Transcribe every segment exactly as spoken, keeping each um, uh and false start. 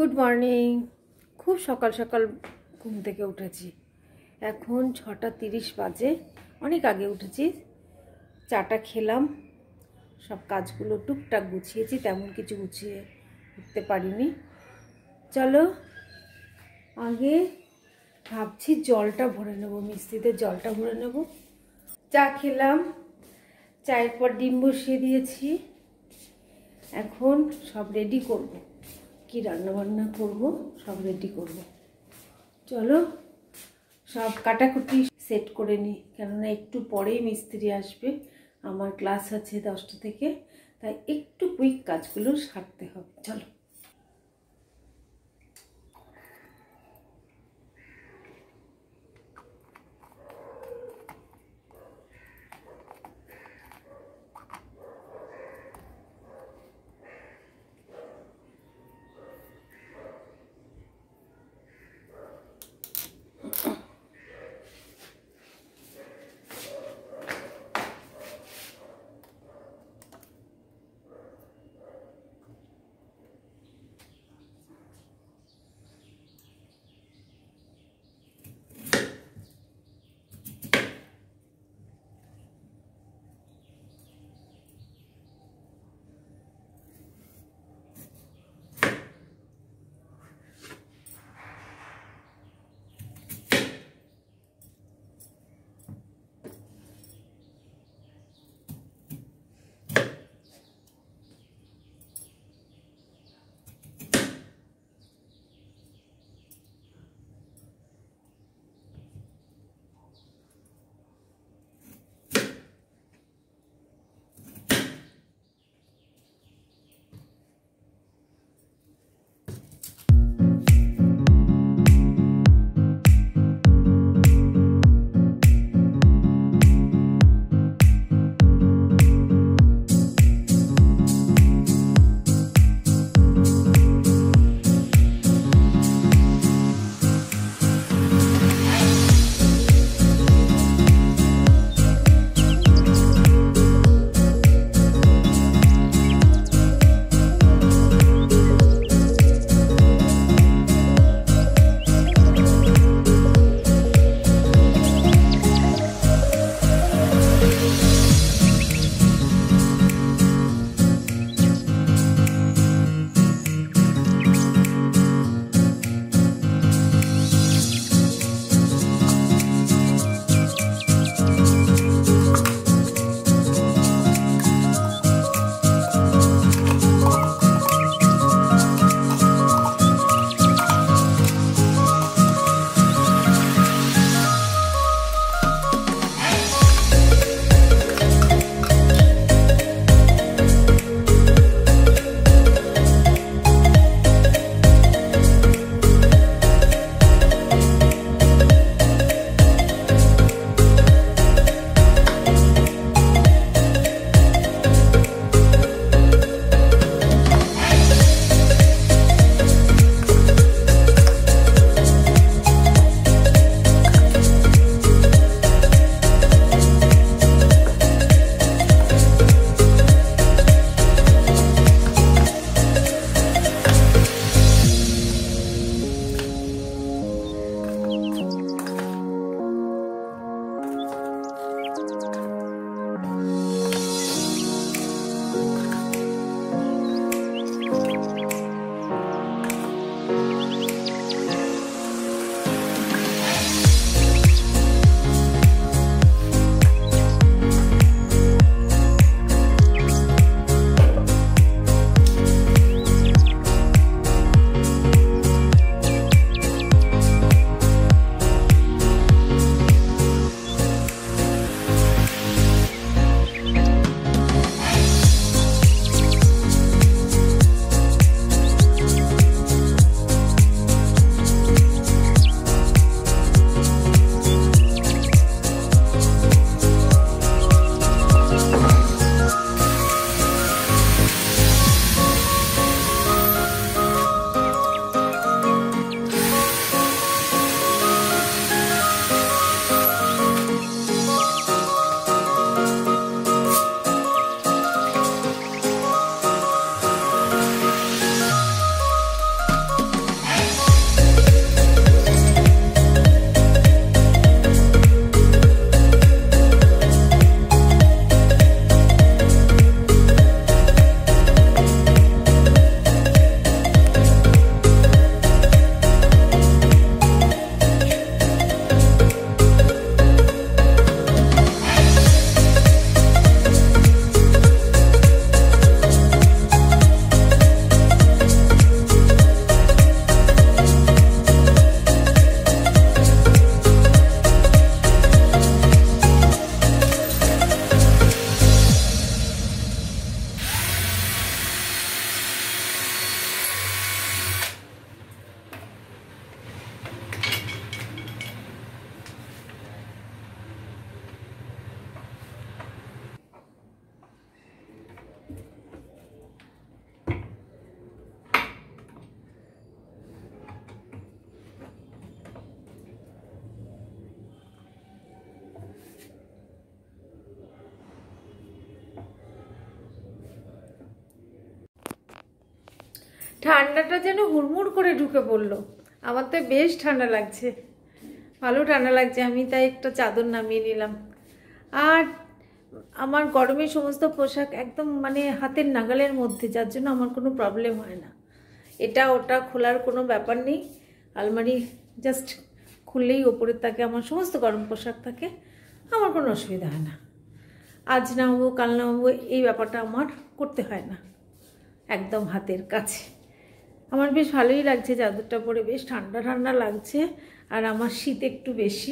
Good morning. খুব সকাল সকাল ঘুম থেকে উঠেছি। এখন ছটা তিরিশ বাজে, অনেক আগে উঠেছি। চাটা খেলাম, সব কাজগুলো টুকটাক গুছিয়েছি, তেমন কিছু গুছিয়ে উঠতে পারিনি। চলো আগে ভাবছি জলটা ভরে নেব, মিস্ত্রিতে জলটা ভরে নেব। চা খেলাম, চায়ের পর ডিম বসিয়ে দিয়েছি। এখন সব রেডি করব, কি রান্না বান্না করব সব রেডি করব। চলো সব কাটাকুটি সেট করে নিই, কেননা একটু পরেই মিস্ত্রি আসবে। আমার ক্লাস আছে দশটা থেকে, তাই একটু কুইক কাজগুলো সারতে হবে। চলো ঠান্ডাটা যেন হুড়মুড় করে ঢুকে পড়লো। আমার তো বেশ ঠান্ডা লাগছে, ভালো ঠান্ডা লাগছে। আমি তাই একটা চাদর নামিয়ে নিলাম। আর আমার গরমের সমস্ত পোশাক একদম মানে হাতের নাগালের মধ্যে, যার জন্য আমার কোনো প্রবলেম হয় না। এটা ওটা খোলার কোনো ব্যাপার নেই। আলমারি জাস্ট খুললেই ওপরের থাকে আমার সমস্ত গরম পোশাক থাকে, আমার কোনো অসুবিধা হয় না। আজ নামাবো কাল নামাবো এই ব্যাপারটা আমার করতে হয় না, একদম হাতের কাছে। আমার বেশ ভালোই লাগছে চাদরটা পরে, বেশ ঠান্ডা ঠান্ডা লাগছে। আর আমার শীত একটু বেশি।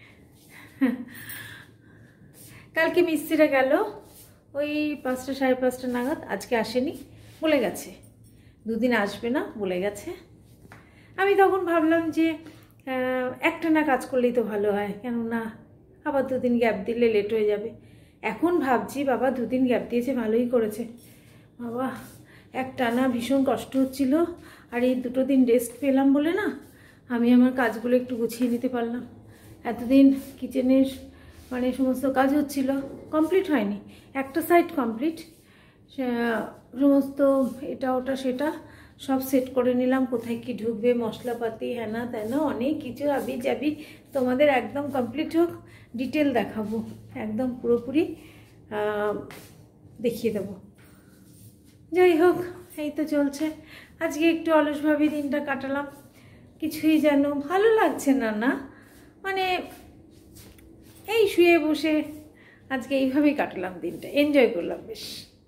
কালকে মিস্ত্রিরা গেল ওই পাঁচটা সাড়ে পাঁচটা নাগাদ, আজকে আসেনি, বলে গেছে দুদিন আসবে না, বলে গেছে। আমি তখন ভাবলাম যে একটা না কাজ করলেই তো ভালো হয়, কেননা আবার দুদিন গ্যাপ দিলে লেট হয়ে যাবে। এখন ভাবছি বাবা দুদিন গ্যাপ দিয়েছে ভালোই করেছে। বাবা একটা না ভীষণ কষ্ট হচ্ছিল, আর এই দুটো দিন রেস্ট পেলাম বলে না আমি আমার কাজগুলো একটু গুছিয়ে নিতে পারলাম। এতদিন কিচেনের মানে সমস্ত কাজ হচ্ছিল, কমপ্লিট হয়নি। একটা সাইড কমপ্লিট, সমস্ত এটা ওটা সেটা সব সেট করে নিলাম, কোথায় কি ঢুকবে মশলাপাতি হ্যানা ত্যানা অনেক কিছু আবি যাবি। তোমাদের একদম কমপ্লিট হোক, ডিটেল দেখাবো, একদম পুরোপুরি দেখিয়ে দেবো। যাই হোক, এই তো চলছে। আজকে একটু অলসভাবে দিনটা কাটালাম, কিছুই যেন ভালো লাগছে না। না মানে এই শুয়ে বসে আজকে এইভাবেই কাটালাম দিনটা, এনজয় করলাম বেশ।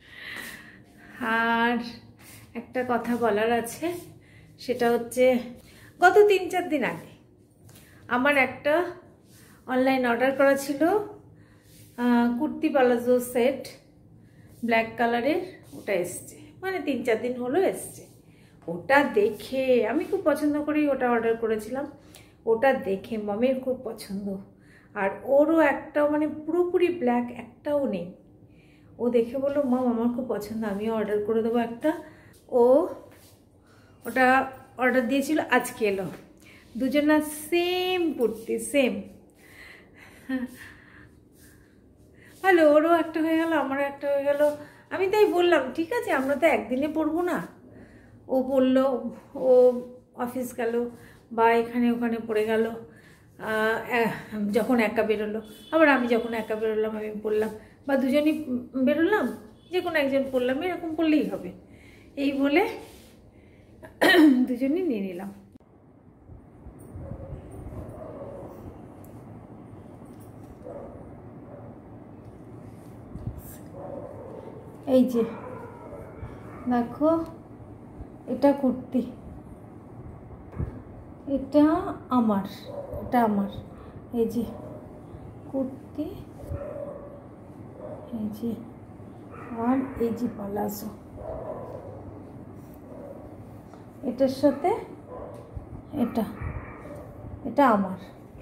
আর একটা কথা বলার আছে, সেটা হচ্ছে গত তিন চার দিন আগে আমার একটা অনলাইন অর্ডার করা ছিল কুর্তি পালাজো সেট, ব্ল্যাক কালারের। ওটা এসছে, মানে তিন চার দিন হলো এসছে। ওটা দেখে আমি খুব পছন্দ করেই ওটা অর্ডার করেছিলাম। ওটা দেখে মমের খুব পছন্দ, আর ওরও একটাও মানে পুরোপুরি ব্ল্যাক একটাও নেই। ও দেখে বললো মম আমার খুব পছন্দ, আমিও অর্ডার করে দেবো একটা। ও ওটা অর্ডার দিয়েছিল, আজকে এলো। দুজনা সেম কুর্তি, সেম। ভালো, ওরও একটা হয়ে গেল আমারও একটা হয়ে গেল। আমি তাই বললাম ঠিক আছে আমরা তো একদিনে পরবো না। ও বললো ও অফিস গেল বা এখানে ওখানে পড়ে গেল, যখন একা বেরোলো, আবার আমি যখন একা বেরোলাম আমি পড়লাম, বা দুজনই বেরোলাম যে কোনো একজন পড়লাম, এরকম পড়লেই হবে। এই বলে দুজনই নিয়ে নিলাম। এই যে দেখো, এটা কুর্তি, এটা আমার, এটা আমার। এই যে কুর্তি, এই যে, আর এই যে পালাজো, এটার সাথে এটা, এটা আমার।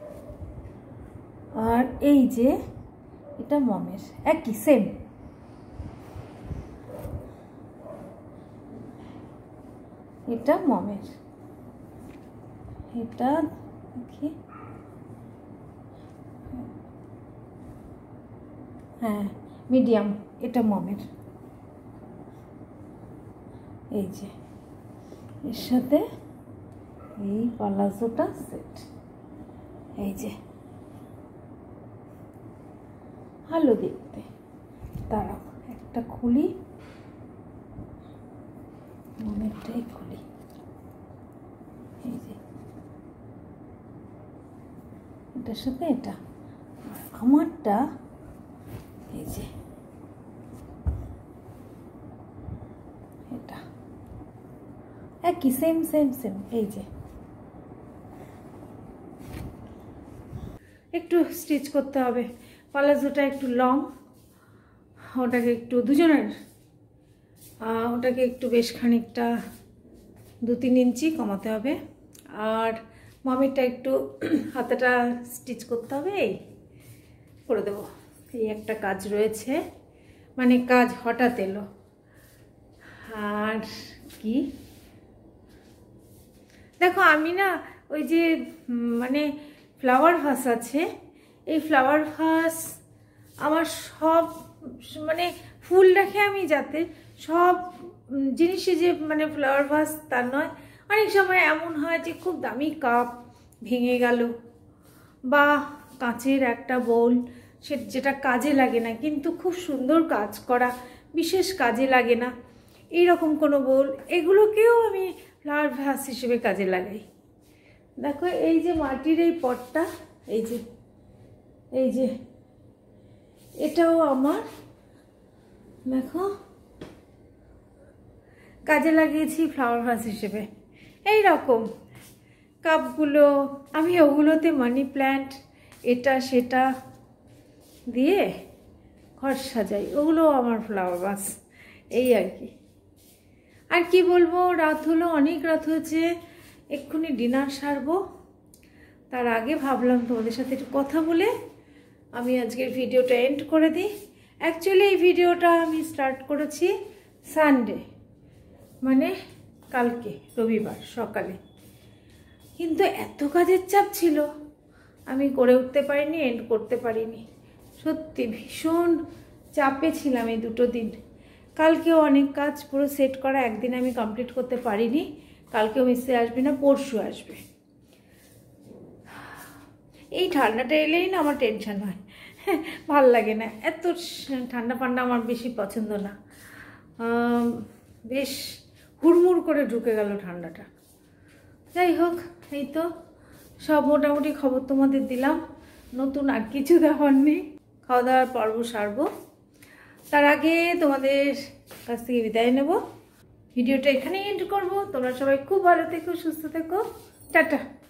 আর এই যে এটা মমের, একই সেম। এটা মমের, এটা কি হ্যাঁ মিডিয়াম, এটা মমের। এই যে এর সাথে এই পালাজোটা সেট। এই যে ভালো দেখতে। দাঁড়াও একটা খুলি, মমেরটাই খুলি। এই যে এটার সাথে এটা, আমারটা এই যে এটা একই, সেম সেম সেম। এই যে একটু স্টিচ করতে হবে, পালাজোটা একটু লং, ওটাকে একটু দুজনের ওটাকে একটু বেশ খানিকটা দু তিন ইঞ্চি কমাতে হবে। আর মমেরটা একটু হাতাটা স্টিচ করতে হবে, এই করে দেবো। এই একটা কাজ রয়েছে, মানে কাজ হঠাৎ এলো। আর কি দেখো, আমি না ওই যে মানে ফ্লাওয়ার ভাস আছে, এই ফ্লাওয়ার ভাস আমার সব মানে ফুল রাখে আমি, যাতে সব জিনিসই যে মানে ফ্লাওয়ার ভাস তা নয়, অনেক সময় এমন হয় যে খুব দামি কাপ ভেঙে গেল বা কাঁচের একটা বোল সে যেটা কাজে লাগে না কিন্তু খুব সুন্দর কাজ করা, বিশেষ কাজে লাগে না, এইরকম কোনো বোল, এগুলোকেও আমি ফ্লাওয়ার ভাস হিসেবে কাজে লাগাই। দেখো এই যে মাটির এই পটটা, এই যে এই যে এটাও আমার দেখো কাজে লাগিয়েছি ফ্লাওয়ার ভাস হিসেবে। এই রকম কাপগুলো আমি ওগুলোতে মানি প্ল্যান্ট এটা সেটা দিয়ে ঘর সাজাই, ওগুলো আমার ফ্লাওয়ার ভাস। এই আর কি, আর কি বলবো, রাত হলো, অনেক রাত হয়েছে, এক্ষুনি ডিনার সারবো। তার আগে ভাবলাম তোমাদের সাথে একটু কথা বলে আমি আজকের ভিডিওটা এন্ড করে দিই। অ্যাকচুয়ালি এই ভিডিওটা আমি স্টার্ট করেছি সানডে, মানে কালকে রবিবার সকালে, কিন্তু এত কাজের চাপ ছিল আমি করে উঠতে পারিনি, এন্ড করতে পারিনি। সত্যি ভীষণ চাপে ছিলাম এই দুটো দিন। কালকেও অনেক কাজ পুরো সেট করা, একদিন আমি কমপ্লিট করতে পারিনি। কালকেও মিস্ত্রি আসবে না, পরশু আসবে। এই ঠান্ডাটা এলেই না আমার টেনশন হয়, ভাল লাগে না, এত ঠান্ডা ফান্ডা আমার বেশি পছন্দ না। বেশ হুড়মুড় করে ঢুকে গেল ঠান্ডাটা। যাই হোক, এই তো সব মোটামুটি খবর তোমাদের দিলাম, নতুন আর কিছু দেওয়ার নেই। খাওয়া দাওয়ার পর্ব সারবো, তার আগে তোমাদের কাছ থেকে বিদায় নেব। ভিডিওটা এখানেই এন্ড করবো। তোমরা সবাই খুব ভালো থেকো, সুস্থ থেকো, টাটা।